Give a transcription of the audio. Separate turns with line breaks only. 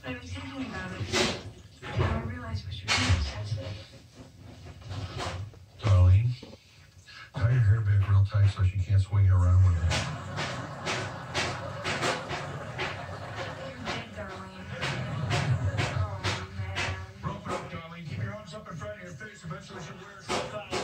I was thinking about it. And I realized it was really sensitive.
Darlene, tie your hair back real tight so she can't swing it around with it.
You're big, Darlene. Oh, man.
Rope it up, Darlene. Keep your arms up in front of your face. Eventually she'll wear herself out.